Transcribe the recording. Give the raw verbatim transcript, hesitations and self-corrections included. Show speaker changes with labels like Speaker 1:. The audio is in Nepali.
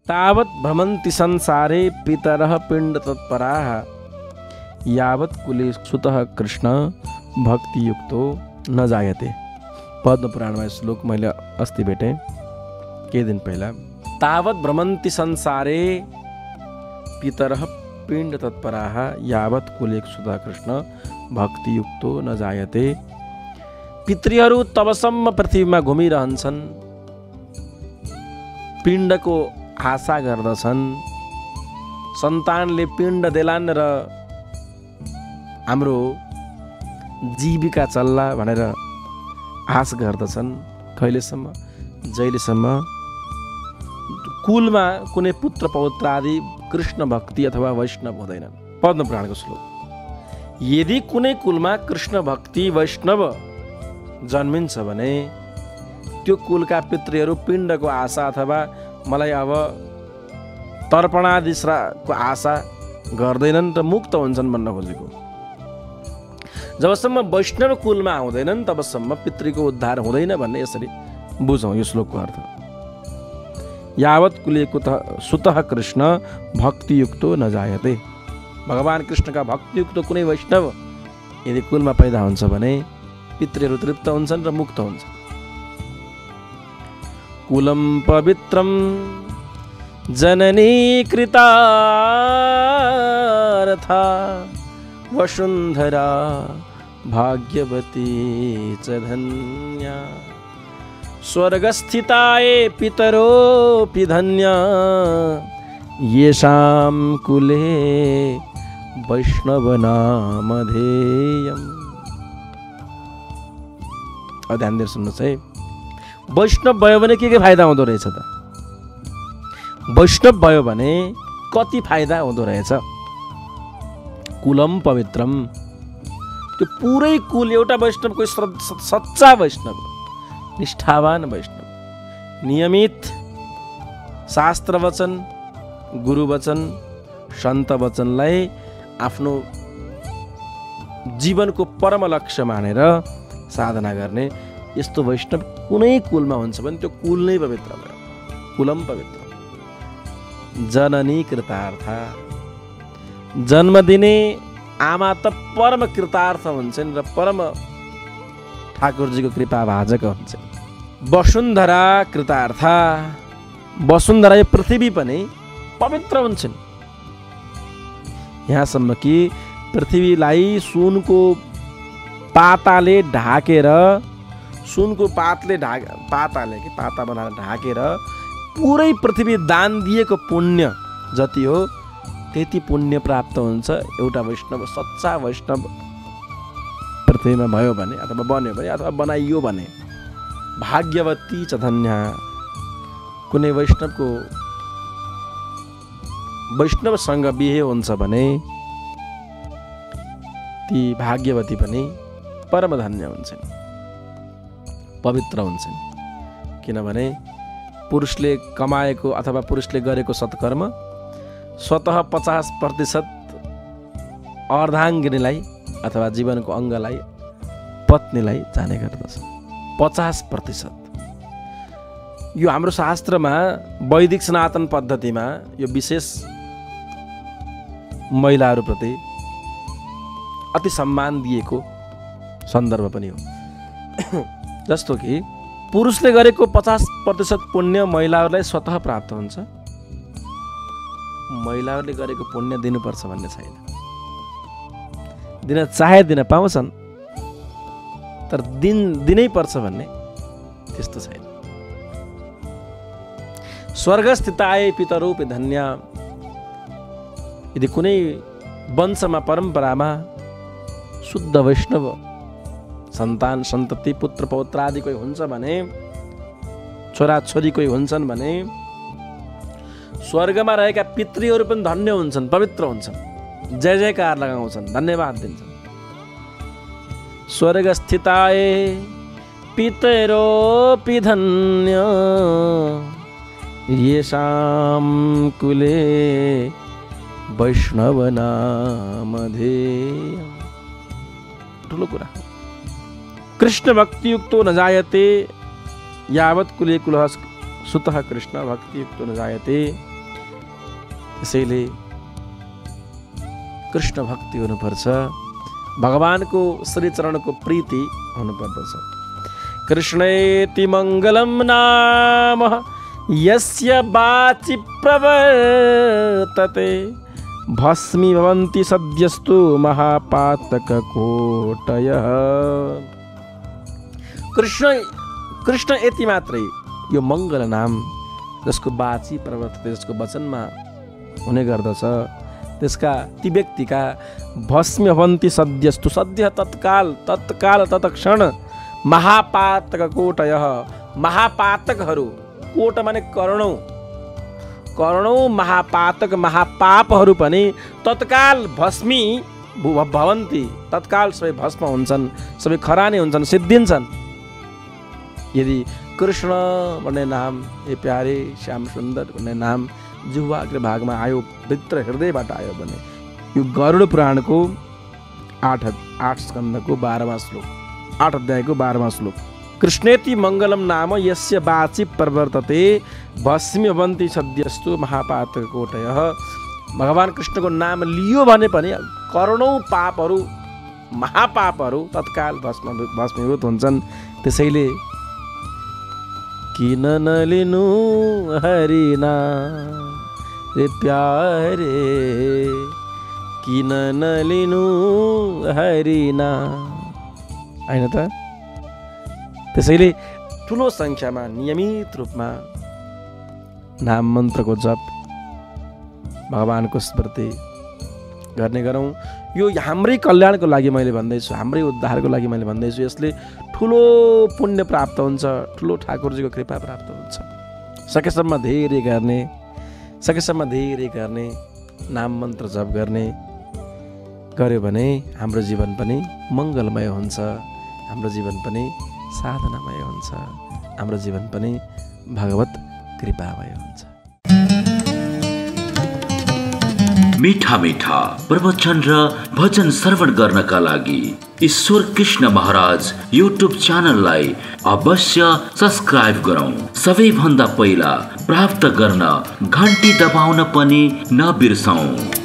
Speaker 1: तावत् भ्रमन्ति संसारे पितरः पिण्ड तत्पराः यावत् कुले सुतः कृष्ण भक्तियुक्तो न जायते। पद्म पुराणमा श्लोक मैले अस्ति भेटेँ केही दिन पहिला। तावत् भ्रमन्ति संसारे पितरः पिण्ड तत्पराः यावत् कुले सुतः कृष्ण भक्तियुक्तो न जायते। पितृहरू तबसम्म पृथ्वीमा घुमिरहन्छन्, पिण्डको आशा गर्दछन्, सन्तानले पिण्ड देलान् र हाम्रो जीविका चल्ला भनेर आश गर्दछन्। कहिलेसम्म? जहिलेसम्म कुलमा कुनै पुत्र पौत्र आदि कृष्ण भक्ति अथवा वैष्णव हुँदैनन्। पद्म पुराणको श्लोक। यदि कुनै कुलमा कृष्ण भक्ति वैष्णव जन्मिन्छ भने त्यो कुलका पितृहरू पिण्डको आशा अथवा मलाई अब तर्पणादिको आशा गर्दैनन् र मुक्त हुन्छन् भन्न खोजेको। जबसम्म वैष्णव कुलमा आउँदैनन् तबसम्म पितृको उद्धार हुँदैन भन्ने यसरी बुझौँ यो श्लोकको अर्थ। यावत् कुले सुतः कृष्ण भक्तियुक्तो न जायते। भगवान कृष्णका भक्तियुक्त कुनै वैष्णव यदि कुलमा पैदा हुन्छ भने पितृहरू तृप्त हुन्छन् र मुक्त हुन्छन्। कुलम पवित्रम जननी कृतार्था वसुंधरा भाग्यवती च धन्या स्वर्गस्थिताये पितरोऽपि धन्या येषां कुले वैष्णव नामधेयम्। अब ध्यान दिएर सुन्नुहोस् है। वैष्णव भयो भने के के फाइदा हुँदो रहेछ त? वैष्णव भयो भने कति फाइदा हुँदो रहेछ? कुलम पवित्रम, त्यो पुरै कुल एउटा वैष्णवको सच्चा वैष्णव, निष्ठावान वैष्णव, नियमित शास्त्र वचन, गुरु वचन, सन्त वचनलाई आफ्नो जीवनको परम लक्ष्य मानेर साधना गर्ने यस्तो वैष्णव कुनै कुलमा हुन्छ भने त्यो कुल नै पवित्र भयो। कुलम पवित्र। जननी कृतार्था, जन्म दिने आमा त परम कृतार्थ हुन्छन् र परम ठाकुरजीको कृपा भाजक हुन्छन्। वसुन्धरा कृतार्था, वसुन्धरा यो पृथ्वी पनि पवित्र हुन्छन्। यहाँसम्म कि पृथ्वीलाई सुनको पाताले ढाकेर, सुनको पातले ढाक पाताले कि पाता बनाएर ढाकेर पुरै पृथ्वी दान दिएको पुण्य जति हो त्यति पुण्य प्राप्त हुन्छ एउटा वैष्णव, सच्चा वैष्णव पृथ्वीमा भयो भने अथवा बन्यो भने अथवा बनाइयो भने। भाग्यवती च धन्या, कुनै वैष्णवको वैष्णवसँग बिहे हुन्छ भने ती भाग्यवती पनि परम धन्य हुन्छन्, पवित्र हुन्छन्। किनभने पुरुषले कमाएको अथवा पुरुषले गरेको सत्कर्म स्वतः पचास प्रतिशत अर्धाङ्गिनीलाई अथवा जीवनको अङ्गलाई पत्नीलाई जाने गर्दछ। पचास प्रतिशत यो हाम्रो शास्त्रमा वैदिक सनातन पद्धतिमा यो विशेष महिलाहरूप्रति अति सम्मान दिएको सन्दर्भ पनि हो। जस्तो कि पुरुषले गरेको पचास प्रतिशत पुण्य महिलाहरूलाई स्वतः प्राप्त हुन्छ, महिलाहरूले गरेको पुण्य दिनुपर्छ भन्ने छैन। दिन चाहे दिन पाउँछन् तर दिन दिनै पर्छ भन्ने त्यस्तो छैन। स्वर्गस्थिताय पितरोऽपि धन्या, यदि कुनै वंशमा परम्परामा शुद्ध वैष्णव सन्तान सन्तति पुत्र पौत्र आदि कोही हुन्छ भने, छोरा छोरी कोही हुन्छन् भने स्वर्गमा रहेका पितृहरू पनि धन्य हुन्छन्, पवित्र हुन्छन्, जय जयकार लगाउँछन्, धन्यवाद दिन्छन्। स्वर्गस्थिताय पितरोऽपि धन्य येषां कुले वैष्णव नामधेयम्। ठुलो कुरा। कृष्ण भक्तियुक्तो न जायते यावत् कुले कुलः सुतः कृष्ण भक्तियुक्तो न जायते। त्यसैले कृष्ण भक्ति हुनुपर्छ, भगवानको श्री चरणको प्रीति हुनुपर्दछ। कृष्णेति मङ्गलं नाम यस्य वाचि प्रवर्तते भस्मी भवन्ति सद्यस्तु महापातककोटयः। कृष्ण कृष्ण यति मात्रै यो मङ्गल नाम जसको वाची प्रवर्तते, जसको वचनमा हुने गर्दछ, त्यसका ती व्यक्तिका भस्मी भवन्ति सद्यस्तु, सद्य तत्काल, तत्काल तत्क्षण महापातक कोटयः, महापातकहरू, कोट माने करोडौं, करोडौं महापातक महापापहरू पनि तत्काल भस्मी भवन्ति, तत्काल सबै भस्म हुन्छन्, सबै खरानी हुन्छन्, सिद्धिन्छन्। यदि कृष्ण भन्ने नाम, ए प्यारे श्याम सुन्दर भन्ने नाम जिह्वा अग्रभागमा आयो, भित्र हृदयबाट आयो भने यो गरुड पुराणको आठ आठ स्कन्धको बाह्रवां श्लोक, आठ अध्यायको बाह्रवां श्लोक। कृष्णेति मङ्गलम नाम यस्य वाचि प्रवर्तते भस्मी भवन्ति सद्यस्तु महापातककोटयः। भगवान कृष्णको नाम लियो भने पनि करोडौं पापहरू, महापापहरू तत्काल भस्म भस्मीभूत हुन्छन्। त्यसैले किन नलिनु हरिना रे प्यारे, किन नलिनु हरिना, हैन त? त्यसैले ठुलो सङ्ख्यामा नियमित रूपमा नाम मन्त्रको जप, भगवानको स्मृति गर्ने गरौँ। यो हाम्रै कल्याणको लागि मैले भन्दैछु, हाम्रै उद्धारको लागि मैले भन्दैछु। यसले ठुलो पुण्य प्राप्त हुन्छ, ठुलो ठाकुरजीको कृपा प्राप्त हुन्छ। सकेसम्म धेरै गर्ने, सकेसम्म धेरै गर्ने, नाम मन्त्र जप गर्ने गर्यो भने हाम्रो जीवन पनि मङ्गलमय हुन्छ, हाम्रो जीवन पनि साधनामय हुन्छ, हाम्रो जीवन पनि भगवत कृपामय हुन्छ।
Speaker 2: मीठा मीठा प्रवचन र भजन श्रवण गर्नका लागि ईश्वर कृष्ण महाराज युट्युब च्यानललाई अवश्य सब्स्क्राइब गरौँ। सबैभन्दा पहिला प्राप्त गर्न घन्टी दबाउन पनि नबिर्सौँ।